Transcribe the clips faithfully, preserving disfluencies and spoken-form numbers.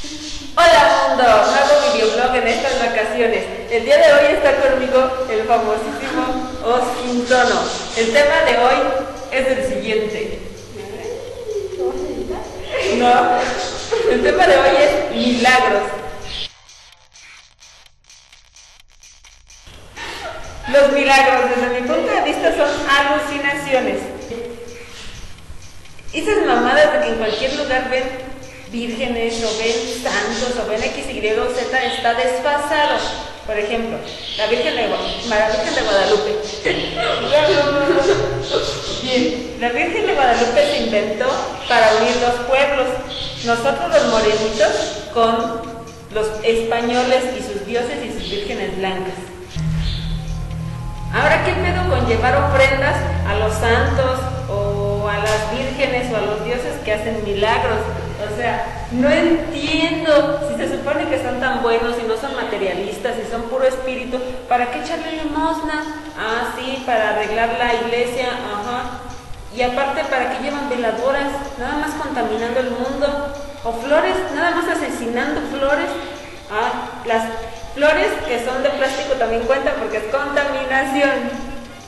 Hola mundo, hago videoblog en estas vacaciones. El día de hoy está conmigo el famosísimo Osquintono. El tema de hoy es el siguiente. No, el tema de hoy es milagros. Los milagros, desde mi punto de vista, son alucinaciones. Esas mamadas de que en cualquier lugar ven vírgenes o ven santos o ven X, Y o Z está desfasado. Por ejemplo, la Virgen de, la Virgen de Guadalupe. Bien, la Virgen de Guadalupe se inventó para unir los pueblos. Nosotros los morenitos con los españoles y sus dioses y sus vírgenes blancas. Ahora, ¿qué pedo con llevar ofrendas a los santos o a las vírgenes o a los dioses que hacen milagros? O sea, no entiendo, si se supone que son tan buenos y no son materialistas y son puro espíritu, ¿para qué echarle limosna? Ah, sí, para arreglar la iglesia, ajá. Y aparte, ¿para qué llevan veladoras? Nada más contaminando el mundo. O flores, nada más asesinando flores. Ah, las flores que son de plástico también cuentan porque es contaminación.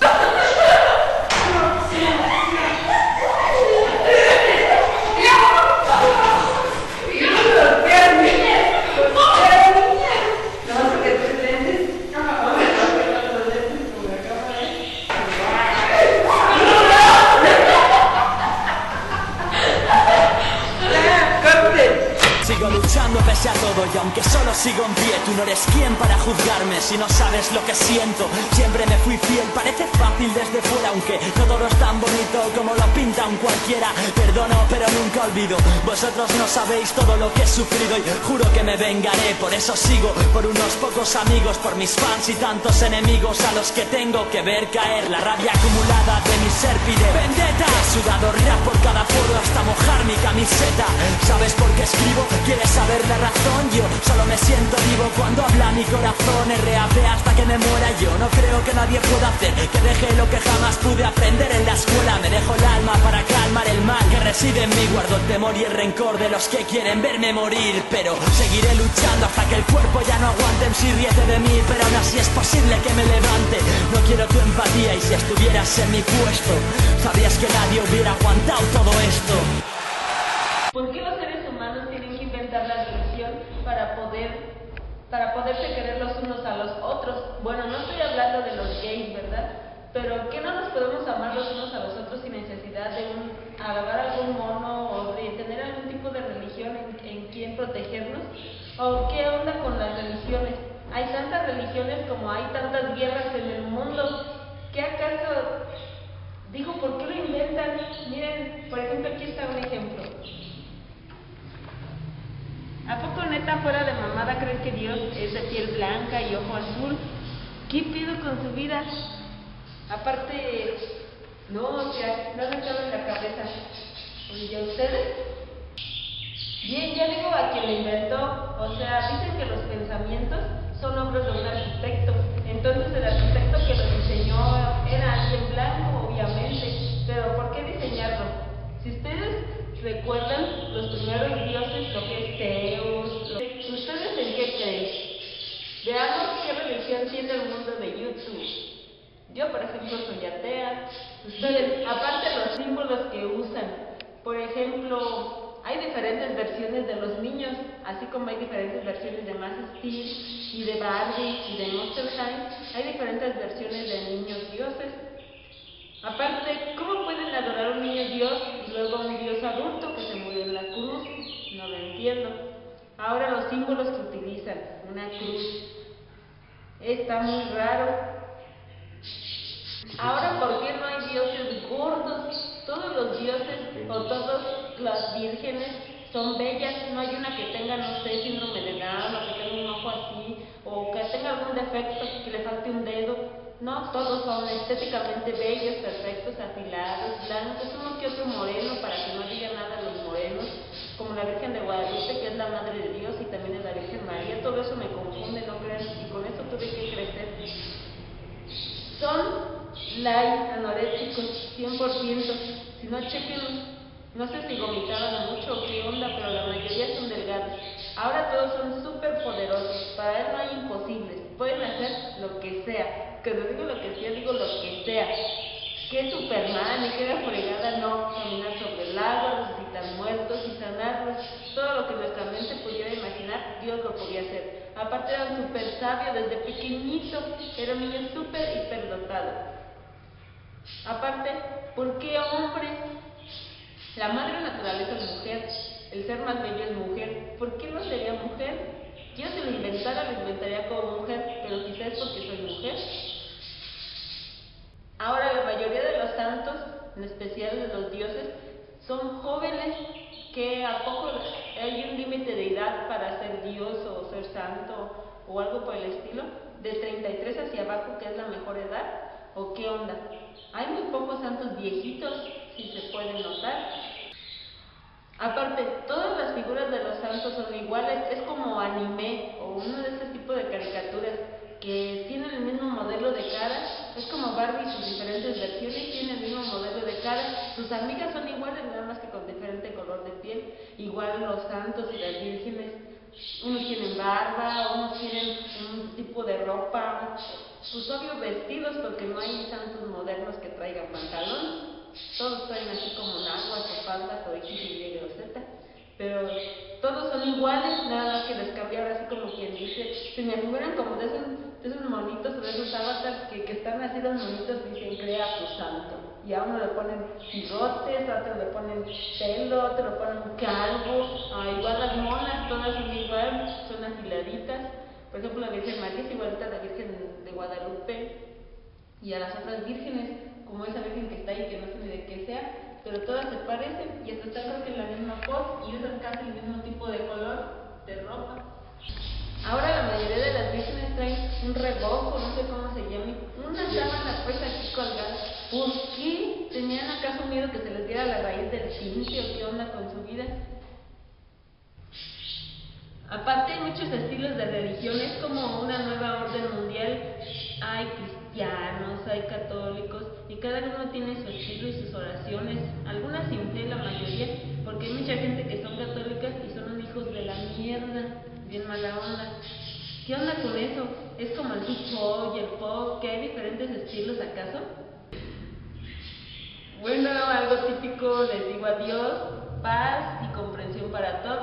Sigo luchando pese a todo y aunque solo sigo en pie, tú no eres quien para juzgarme si no sabes lo que siento. Siempre me fui fiel, parece fácil desde fuera, aunque no todo es tan bonito como lo pinta un cualquiera. Perdono pero nunca olvido, vosotros no sabéis todo lo que he sufrido y juro que me vengaré. Por eso sigo, por unos pocos amigos, por mis fans y tantos enemigos a los que tengo que ver caer. La rabia acumulada de mi ser pide vendetta. He sudado rap por cada foro hasta mojar mi camiseta. ¿Sabes por qué escribo? ¿Quieres saber la razón? Yo solo me siento vivo cuando habla mi corazón. R A P hasta que me muera yo. No creo que nadie pueda hacer que deje lo que jamás pude aprender en la escuela. Me dejo el alma para calmar el mal que reside en mí. Guardo el temor y el rencor de los que quieren verme morir, pero seguiré luchando hasta que el cuerpo ya no aguante. M C ríete de mí, pero aún así es posible que me levante. No quiero tu empatía y si estuvieras en mi puesto sabrías que nadie hubiera aguantado todo esto. ¿Por qué los seres humanos tienen que inventar la religión para poder, para poderse querer los unos a los otros? Bueno, no estoy hablando de los gays, ¿verdad? Pero ¿qué no nos podemos amar los unos a los otros sin necesidad de un, alabar algún mono o de tener algún tipo de religión en, en quien protegernos? ¿O qué onda con las religiones? Hay tantas religiones como hay tantas guerras en el mundo. ¿Qué acaso? Digo, ¿por qué lo inventan? Miren, por ejemplo, aquí está un ejemplo. ¿A poco neta fuera de mamada creen que Dios es de piel blanca y ojo azul? ¿Qué pido con su vida? Aparte, no, o sea, no me cabe en la cabeza. ¿Y a ustedes? Bien, ya digo a quien lo inventó. O sea, dicen que los pensamientos son obras de un arquitecto. Entonces el arquitecto que lo diseñó era alguien blanco, obviamente. Pero ¿por qué diseñarlo? Si ustedes recuerdan los primeros dioses, lo que es Zeus, lo... ¿ustedes en qué creen? Veamos qué religión tiene el mundo de YouTube. Yo, por ejemplo, soy atea. Ustedes, aparte los símbolos que usan, por ejemplo, hay diferentes versiones de los niños, así como hay diferentes versiones de Max Steel y de Barbie y de Monster High, hay diferentes versiones de niños dioses. Aparte, ¿cómo pueden adorar a un niño Dios y luego a un Dios adulto que se murió en la cruz? No lo entiendo. Ahora los símbolos que utilizan, una cruz, está muy raro. Ahora, ¿por qué no hay dioses gordos? Todos los dioses o todas las vírgenes son bellas. No hay una que tenga, no sé, síndrome de Down, o que tenga un ojo así, o que tenga algún defecto, que le falte un dedo. No, todos son estéticamente bellos, perfectos, afilados, blancos, uno que otro moreno, para que no diga nada los morenos, como la Virgen de Guadalupe, que es la Madre de Dios, y también es la Virgen María. Todo eso me confunde, no crean, y con eso tuve que crecer. Son light, anoréxicos, cien por ciento, si no chequen, no sé si vomitaban mucho o qué onda, pero la mayoría son delgados. Ahora sea. Cuando digo lo que sea, digo lo que sea. Que Superman y que la fregada, no. Caminar sobre el agua, resucitar muertos y sanarlos. Todo lo que nuestra mente pudiera imaginar, Dios lo podía hacer. Aparte era un súper sabio desde pequeñito. Era un niño súper hiperdotado. Aparte, ¿por qué hombre? La madre naturaleza es mujer. El ser más bello es mujer. ¿Por qué no sería mujer? Yo si lo inventara, lo inventaría como mujer, pero quizás es porque soy mujer. Ahora, la mayoría de los santos, en especial de los dioses, son jóvenes que a poco hay un límite de edad para ser dios o ser santo o algo por el estilo, de treinta y tres hacia abajo, que es la mejor edad, o qué onda. Hay muy pocos santos viejitos, si se puede notar. Aparte, todas las figuras de los santos son iguales, es como anime o uno de estos tipos de caricaturas que tienen el mismo modelo de cara, es como Barbie, sus diferentes versiones tienen el mismo modelo de cara, sus amigas son iguales, nada más que con diferente color de piel, igual los santos y las vírgenes, unos tienen barba, unos tienen un tipo de ropa, sus obvios vestidos, porque no hay santos modernos que traigan pantalón. Todos traen así como naguas o faldas o X, Y o Z, pero todos son iguales, nada más que les cambia ahora así como quien dice, se me figuran como de esos, de esos monitos o de esos avatars que, que están así los monitos y dicen crea tu santo, y a uno le ponen bigotes, a otro le ponen pelo, a otro le ponen calvo, ah, igual las monas, todas son igual, son afiladitas, por ejemplo la Virgen María es igualita a la Virgen de Guadalupe y a las otras vírgenes, como esa virgen que está ahí, que no sé ni de qué sea, pero todas se parecen y hasta están creo que en la misma pose y usan casi el mismo tipo de color de ropa. Ahora la mayoría de las vírgenes traen un rebozo, no sé cómo se llama, una sábana pues aquí colgada. ¿Por qué? ¿Tenían acaso miedo que se les diera la raíz del tinte o qué onda con su vida? Aparte hay muchos estilos de religión, es como una nueva orden mundial, hay cristianos, hay católicos y cada uno tiene su estilo y sus oraciones, algunas sin fe la mayoría, porque hay mucha gente que son católicas y son unos hijos de la mierda, bien mala onda. ¿Qué onda con eso? ¿Es como el hip-hop y el pop, que hay diferentes estilos acaso? Bueno, algo típico, les digo adiós, paz y comprensión para todos.